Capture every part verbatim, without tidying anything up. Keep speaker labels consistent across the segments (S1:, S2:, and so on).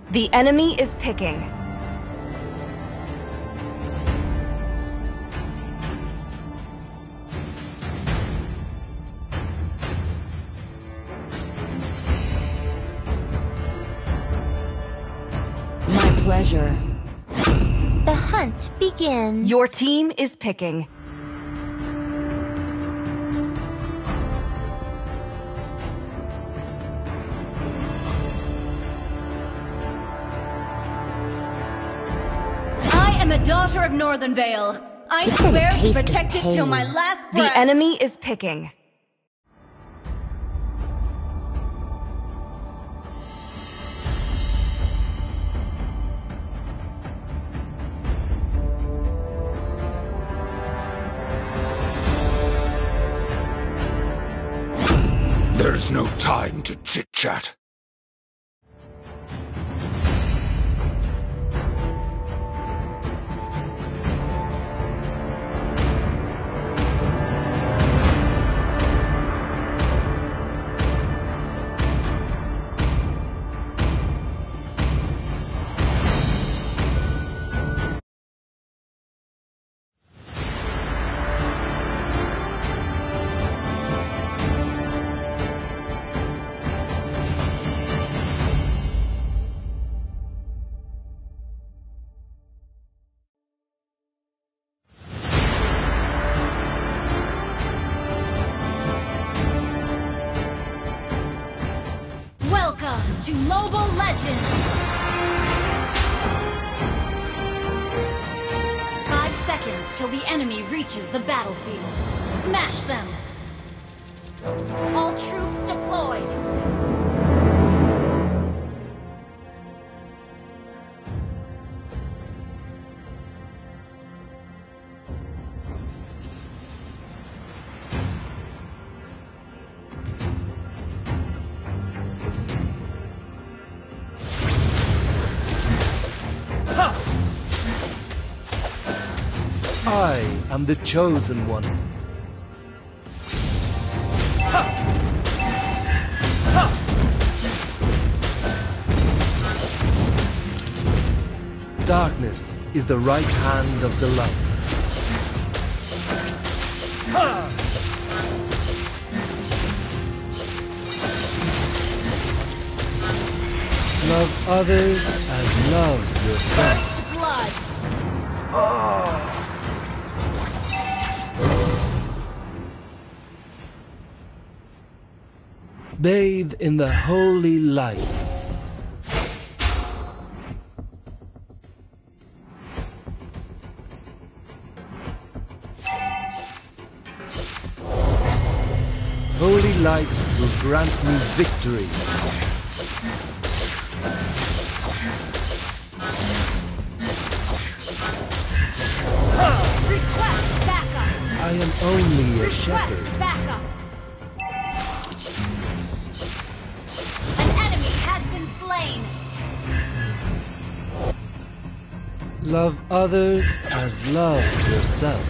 S1: The enemy is picking.
S2: My pleasure.
S3: The hunt begins.
S1: Your team is picking.
S4: I am a daughter of Northern Vale. I swear to protect it till my last breath.
S1: The enemy is picking.
S5: There's no time to chit-chat.
S4: Welcome to Mobile Legends! Five seconds till the enemy reaches the battlefield. Smash them! All troops deployed!
S6: I am the chosen one. Darkness is the right hand of the light. Love others as love yourself.
S4: First blood!
S6: Bathe in the holy light. Holy light will grant me victory.
S4: Request backup!
S6: I am only a
S4: Request
S6: shepherd.
S4: backup! An enemy has been slain!
S6: Love others as love yourself.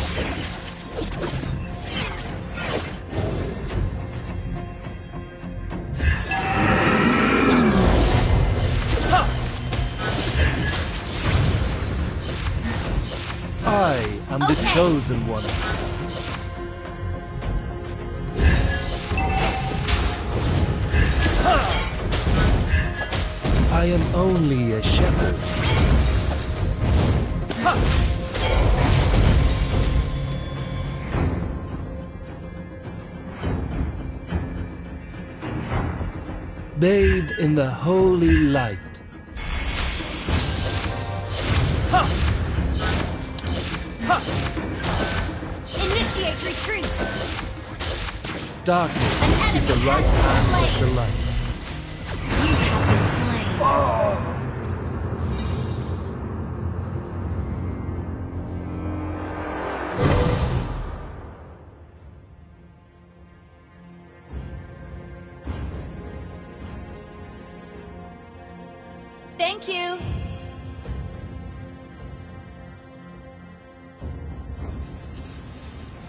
S6: I am the
S4: Okay.
S6: chosen one. I am only a shepherd. Bathe in the holy light.
S4: Initiate retreat!
S6: Darkness
S4: An
S6: is the
S4: enemy
S6: right
S4: has
S6: hand
S4: been
S6: of the
S4: slain!
S6: light.
S4: You have been slain! Thank you!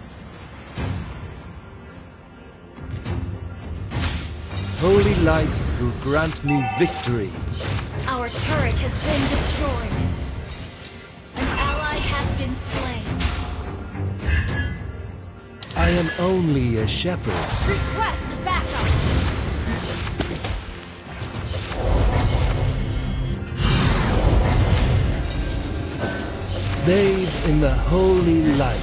S6: Holy light will grant me victory.
S4: Our turret has been destroyed. An ally has been slain.
S6: I am only a shepherd.
S4: Request backup.
S6: Bathe in the holy light.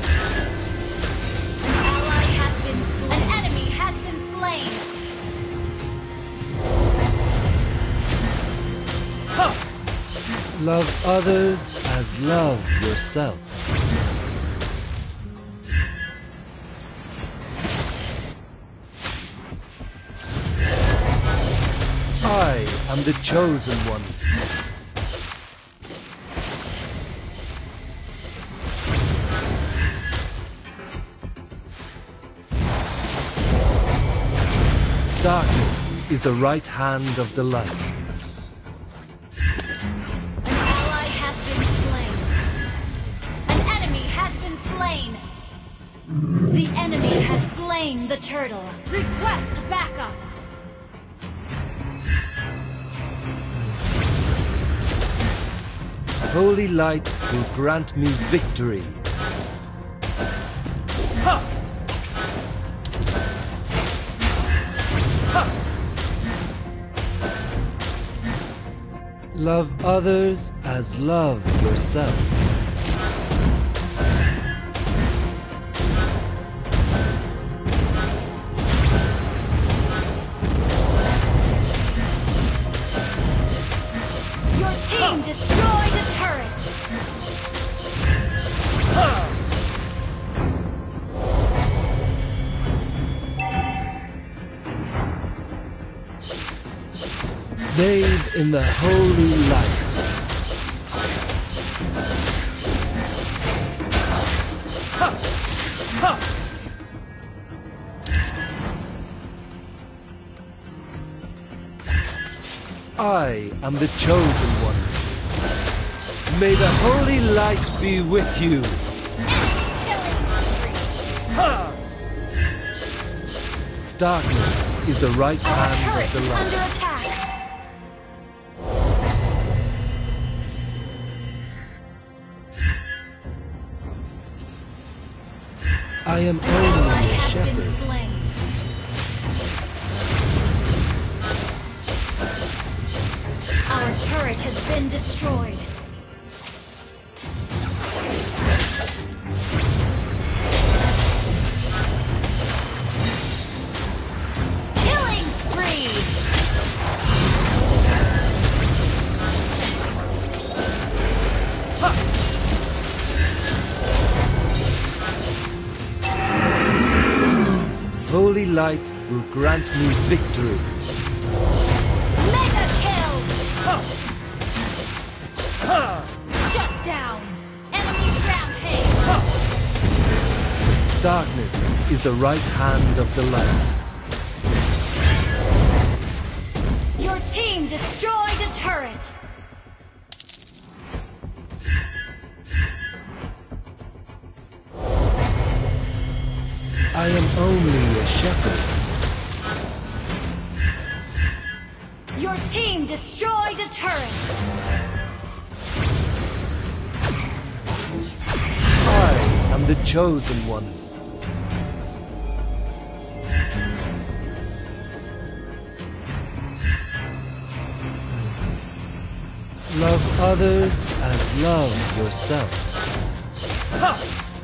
S4: An ally has been slain. An enemy has been slain.
S6: Ha! Love others as love yourself. I am the chosen one. Darkness is the right hand of the light.
S4: An ally has been slain. An enemy has been slain. The enemy has slain the turtle. Request backup.
S6: Holy light will grant me victory. Ha! Ha! Love others as love yourself.
S4: Your team destroyed a turret.
S6: Bathe in the holy light. Ha! Ha! I am the chosen one. May the holy light be with you. Ha! Darkness is the right
S4: Our
S6: hand
S4: turret
S6: of the
S4: is
S6: light.
S4: under attack.
S6: I am
S4: An ally
S6: only a
S4: has been
S6: shepherd.
S4: slain. Our turret has been destroyed. Killing spree!
S6: Holy light will grant me victory.
S4: Mega kill!
S6: Ha! Ha!
S4: Shut down! Enemy rampage!
S6: Ha! Darkness is the right hand of the light.
S4: Your team destroyed a turret!
S6: I am only a shepherd.
S4: Your team destroyed a turret!
S6: I am the chosen one. Love others as love yourself. Ha!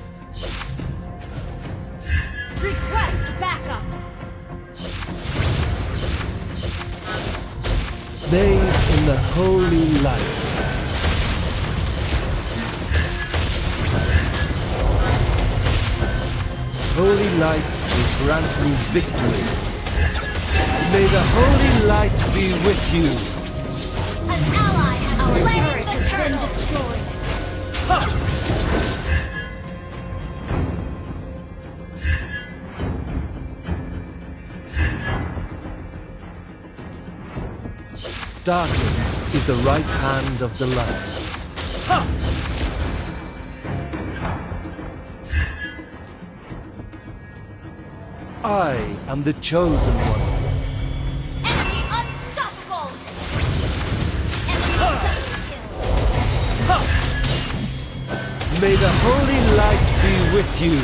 S4: Request backup!
S6: Bathe in the holy light. Holy light will grant me victory. May the holy light be with you.
S4: An ally has Our turret has been destroyed.
S6: Ha! Darkness is the right hand of the light. Ha! I am the chosen one.
S4: Enemy
S6: May the holy light be with you.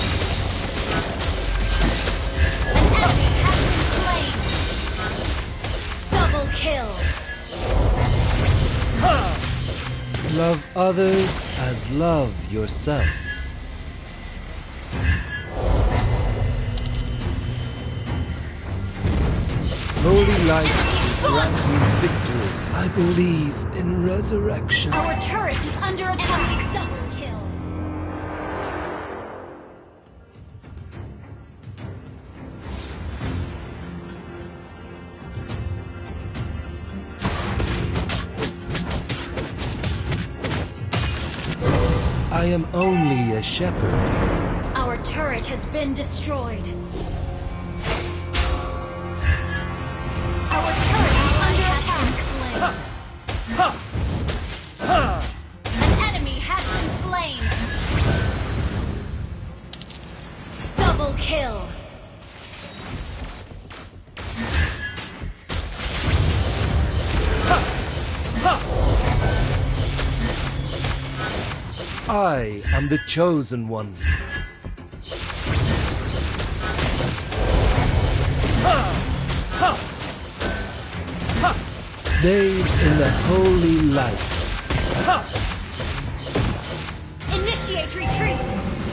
S4: An enemy has been slain. Double kill.
S6: Love others as love yourself. Holy light will grant me victory. I believe in resurrection.
S4: Our turret is under attack. Double kill.
S6: I am only a shepherd.
S4: Our turret has been destroyed. Our turret is under attack. An enemy has been slain. Double kill.
S6: I am the chosen one. Bathe in the holy light.
S4: Initiate retreat.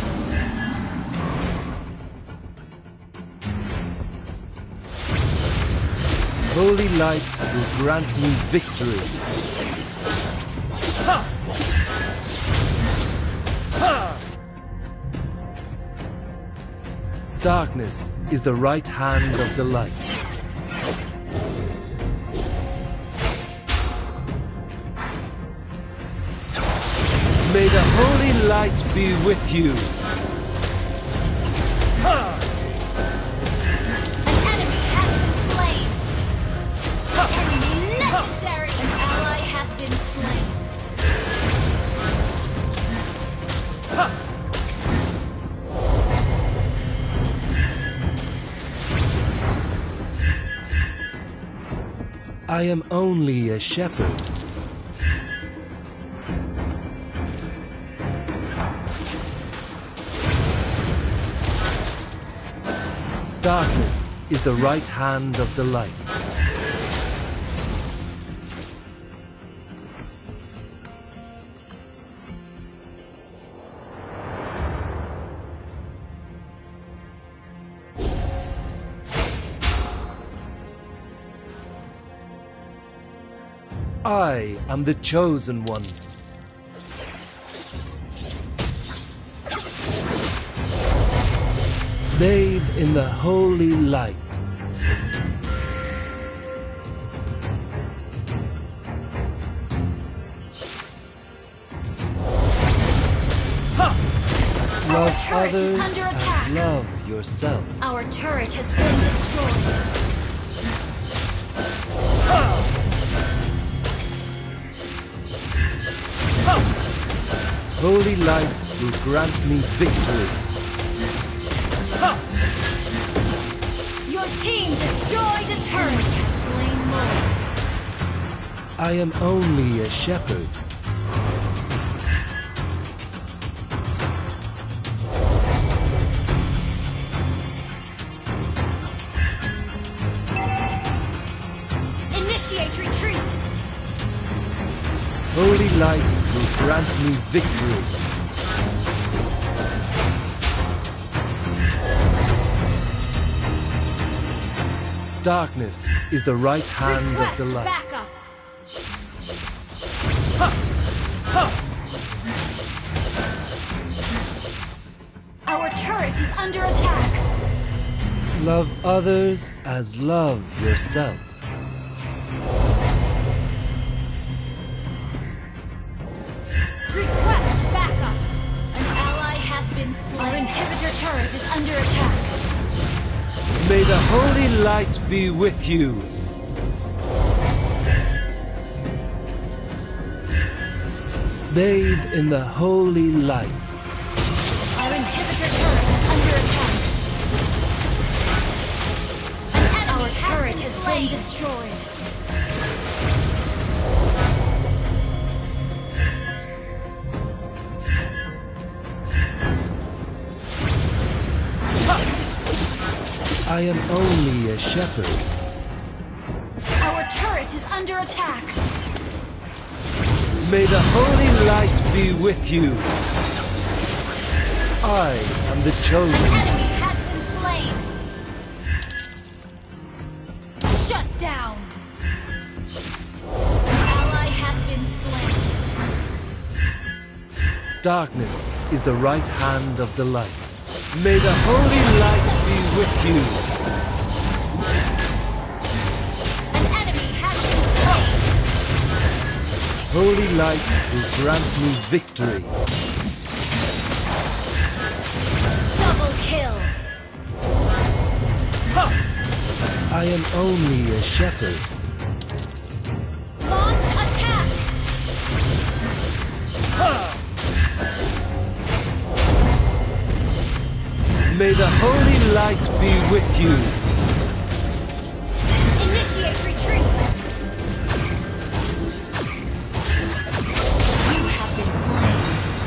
S6: Holy light will grant me victory. Darkness is the right hand of the light. May the holy light be with you.
S4: An enemy has been slain. Enemy legendary. An ally has been slain.
S6: I am only a shepherd. Darkness is the right hand of the light. I am the chosen one. Bathe in the holy light. Love
S4: turret is
S6: others
S4: under
S6: as
S4: attack.
S6: love yourself.
S4: Our turret has been destroyed.
S6: Holy light will grant me victory.
S4: Your team destroyed a turret. Slain Lord.
S6: I am only a shepherd.
S4: Initiate retreat.
S6: Holy light will grant me victory. Darkness is the right hand
S4: Request
S6: of the light.
S4: backup. Our turret is under attack.
S6: Love others as love yourself.
S4: Request backup. An ally has been slain. Our inhibitor turret is under attack.
S6: May the holy light be with you. Bathe in the holy light.
S4: Our inhibitor turret is under attack. An enemy Our turret has been, has been destroyed.
S6: I am only a shepherd.
S4: Our turret is under attack.
S6: May the holy light be with you. I am the
S4: An
S6: chosen.
S4: enemy has been slain. Shut down. An ally has been slain.
S6: Darkness is the right hand of the light. May the holy light be with you.
S4: An enemy has been slain.
S6: Holy light will grant me victory.
S4: Double kill.
S6: I am only a shepherd.
S4: Launch attack.
S6: May the holy light be with you.
S4: Initiate retreat. You have been slain.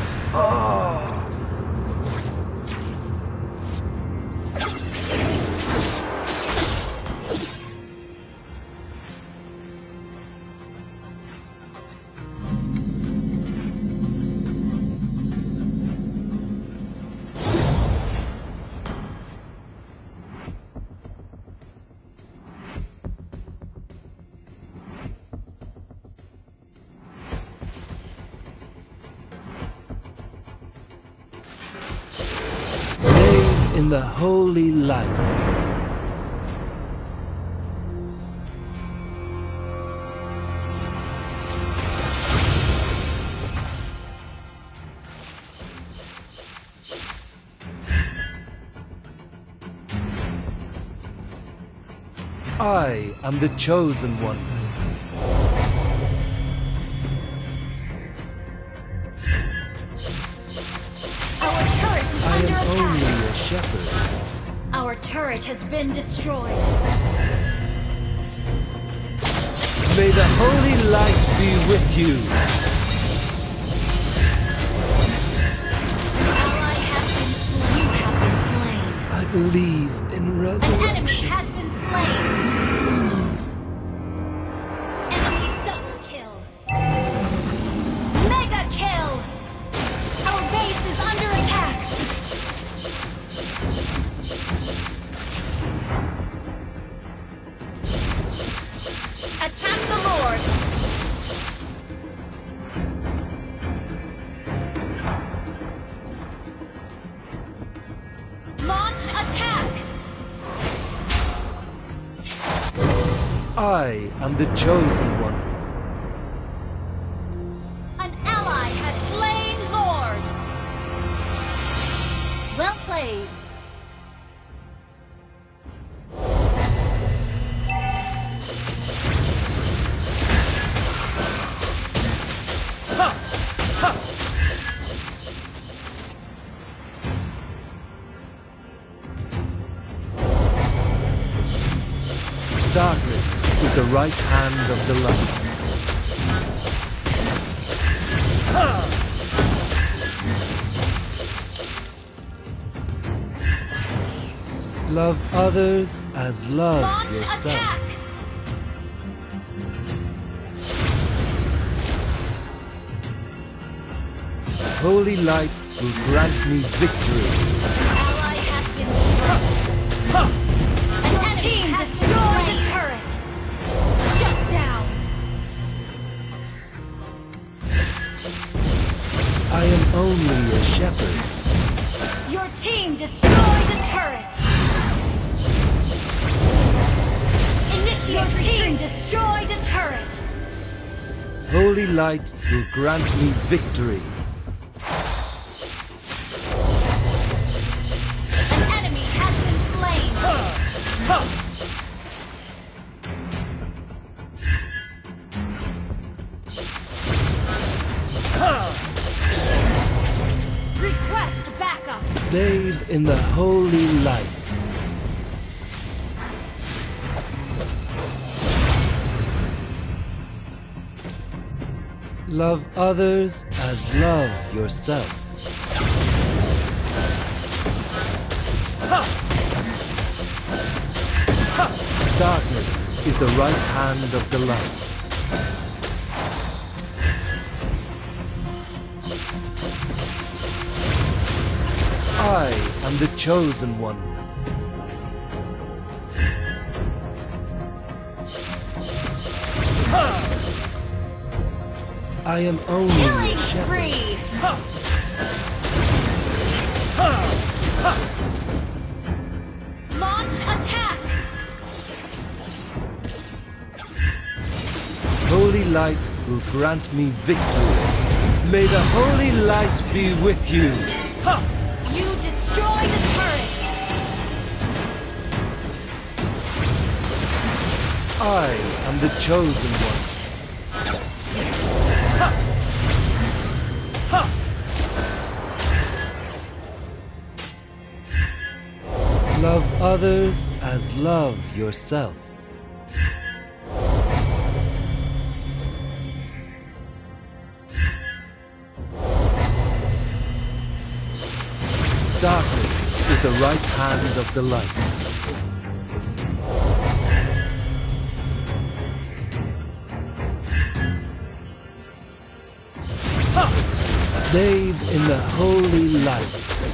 S6: Bathe in the holy light. I am the chosen one.
S4: Our turret is
S6: I
S4: under
S6: am
S4: attack.
S6: only a shepherd.
S4: Our turret has been destroyed.
S6: May the holy light be with you.
S4: An ally has been slain. You have been slain.
S6: I believe in
S4: An enemy
S6: resurrection.
S4: has been slain. Enemy double kill. Mega kill. Our base is under attack. Attack the Lord. Launch attack.
S6: I am the chosen one.
S4: An ally has slain Lord. Well played.
S6: Darkness is the right hand of the light. Love others as love
S4: Launch
S6: yourself.
S4: attack.
S6: Holy light will grant me victory.
S4: Ally has been slain. An enemy has destroyed the turret. Shut down.
S6: I am only a shepherd.
S4: Your team destroyed a turret. Initiate Your team destroyed a turret.
S6: Holy light will grant me victory.
S4: An enemy has been slain. Request backup.
S6: Bathe in the holy light. Love others as love yourself. Darkness is the right hand of the light. I am the chosen one. I am only
S4: Killing
S6: a shepherd.
S4: spree! Launch attack!
S6: Holy light will grant me victory. May the holy light be with you.
S4: You destroy the turret!
S6: I am the chosen one. Love others as love yourself. Darkness is the right hand of the light. Bathe in the holy light.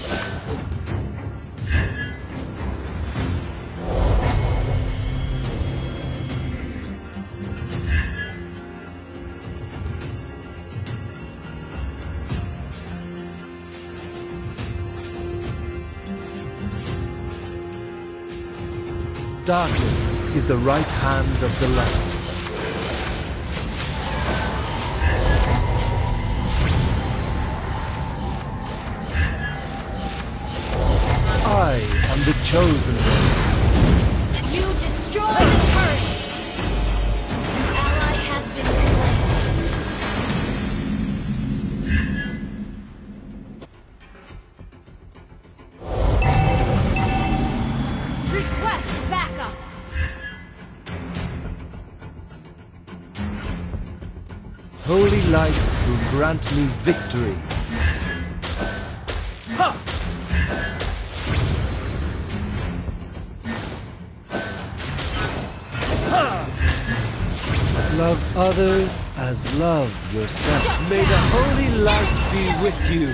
S6: Darkness is the right hand of the light. I am the chosen one.
S4: You destroy the turret! An ally has been slain. Request backup!
S6: Holy light will grant me victory. Love others as love yourself. May the holy light be with you.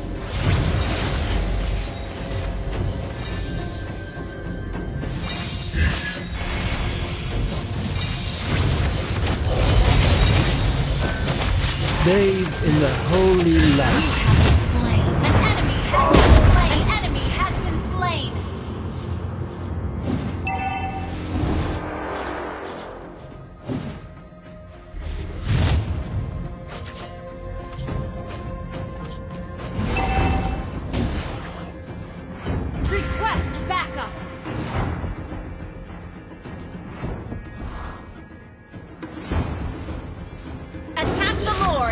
S6: Bathe in the holy light.
S4: Slain. An enemy has been slain. An enemy has been slain. Request backup. Attack the Lord.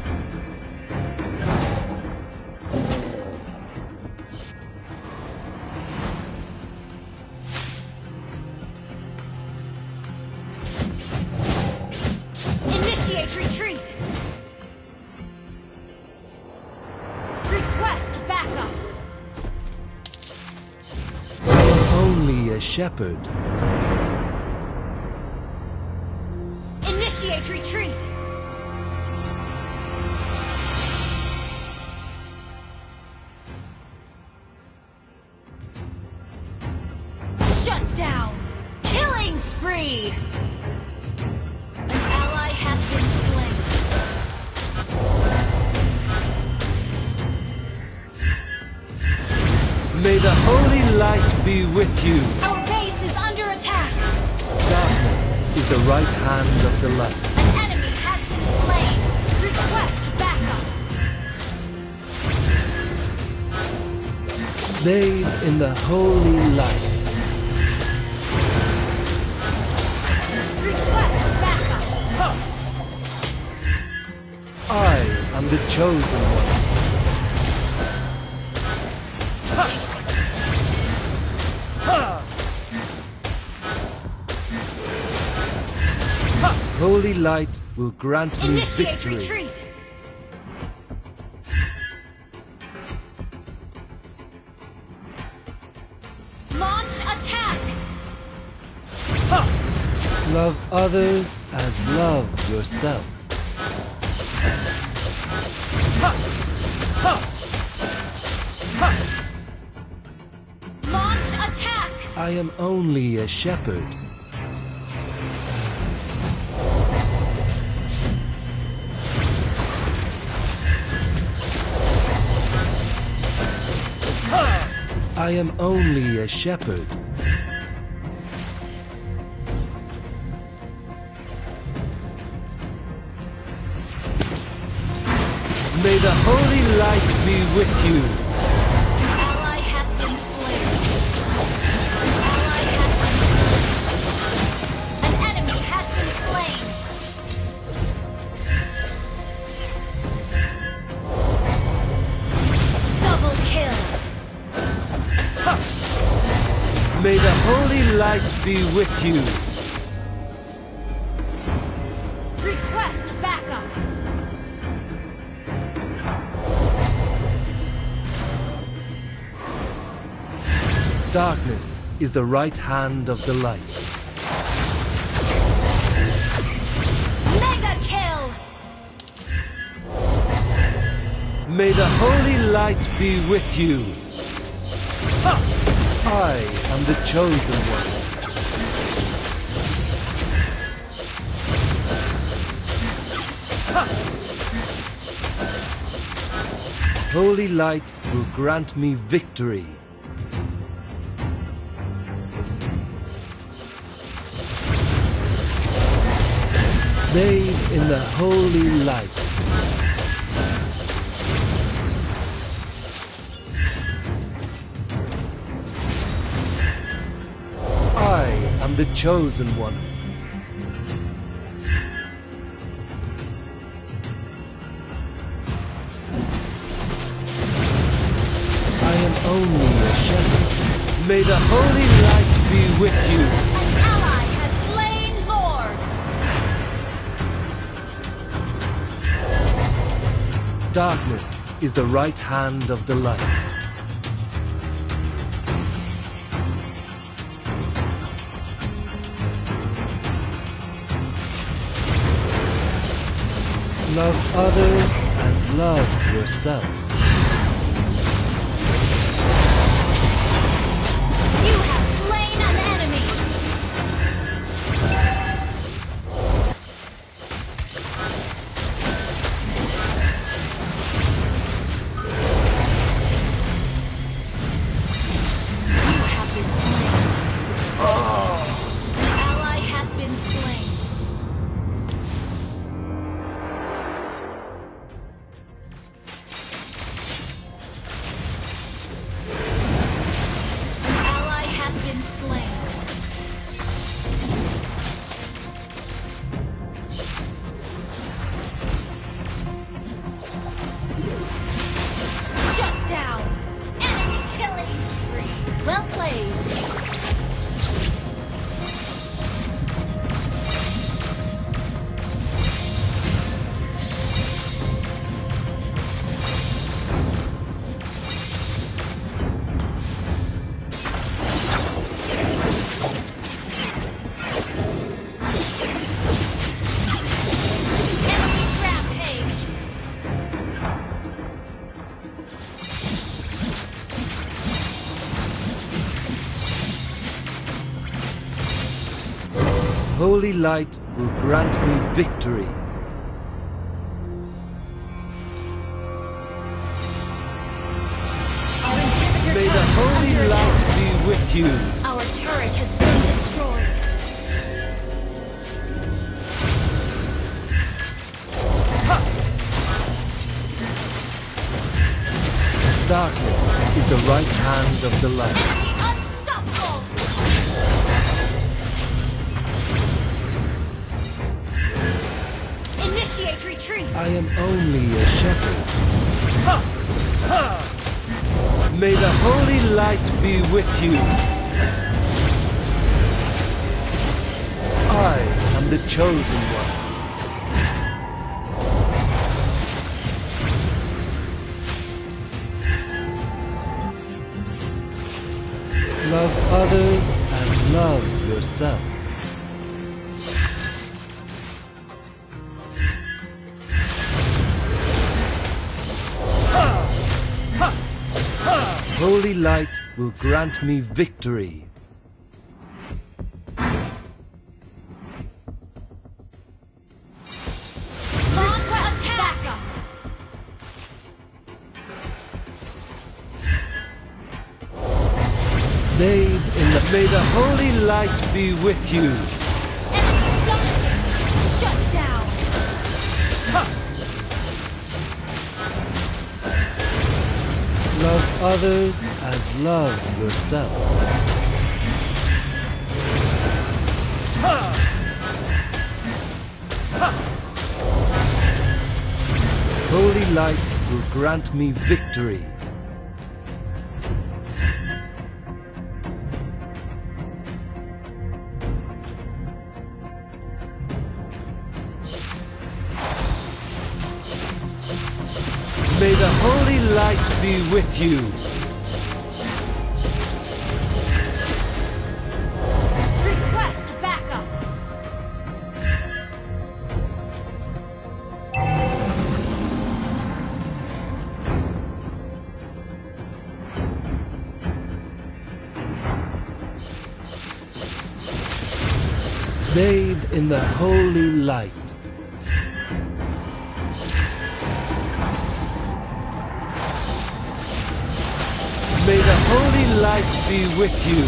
S4: Initiate retreat. Request backup.
S6: Only a shepherd.
S4: Initiate retreat. Shut down. Killing spree. An ally has been slain.
S6: May the holy light be with you.
S4: Our base is under attack.
S6: Darkness is the right hand of the light.
S4: An enemy has been slain. Request backup.
S6: Bathe in the holy light.
S4: Request backup.
S6: I am the chosen one. Holy light will grant me
S4: Initiate
S6: victory.
S4: retreat. Launch attack.
S6: Love others as love yourself. Ha! Ha! Ha!
S4: Launch attack!
S6: I am only a shepherd. I am only a shepherd. May the holy light be with you.
S4: An ally has been slain. An ally has been slain. An enemy has been slain. Double kill.
S6: Ha! May the holy light be with you.
S4: Request backup.
S6: Darkness is the right hand of the light.
S4: Mega kill.
S6: May the holy light be with you. Ha! I am the chosen one. Ha! Holy light will grant me victory. Bathe in the holy light. I am the chosen one. I am only a shepherd. May the holy light be with you.
S4: An ally has slain Lord.
S6: Darkness is the right hand of the light. Love others as love yourself.
S4: You have slain an enemy. You have been slain. An ally has been slain. An ally has been slain. Shut down! Enemy killing spree! Well played! Enemy rampage!
S6: Holy light will grant me victory.
S4: Our inhibitor
S6: May the
S4: turret is
S6: holy
S4: under
S6: light
S4: attack.
S6: be with you.
S4: Our turret has been destroyed.
S6: Darkness is the right hand of the light.
S4: Enemy unstoppable! Initiate retreat!
S6: I am only a shepherd. Ha! Ha! May the holy light be with you. I am the chosen one. Love others as love yourself. holy light will grant me victory.
S4: Launch attack!
S6: Made in the may the holy light be with you.
S4: Enemy dominance! Shut down!
S6: Love others as love yourself. Holy light will grant me victory. May the holy light be with you.
S4: Request backup!
S6: Bathe in the holy light. May the holy light be with you.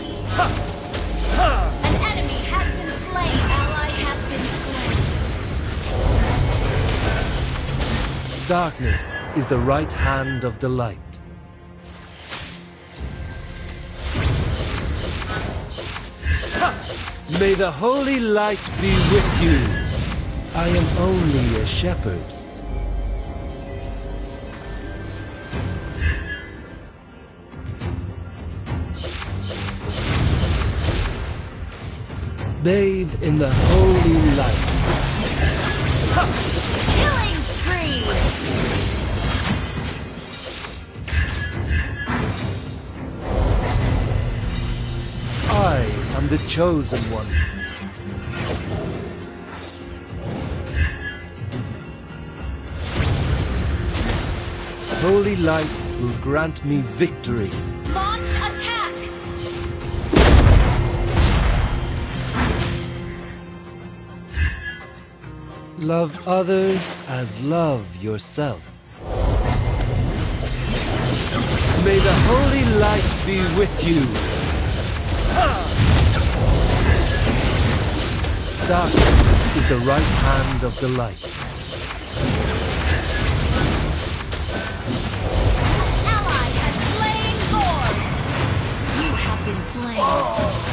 S4: An enemy has been slain! Ally has been slain!
S6: Darkness is the right hand of the light. May the holy light be with you. I am only a shepherd. Bathe in the holy light.
S4: Killing spree!
S6: I am the chosen one. Holy light will grant me victory.
S4: Launch attack!
S6: Love others as love yourself. May the holy light be with you. Darkness is the right hand of the light.
S4: Ally has slain Lord! You have been slain.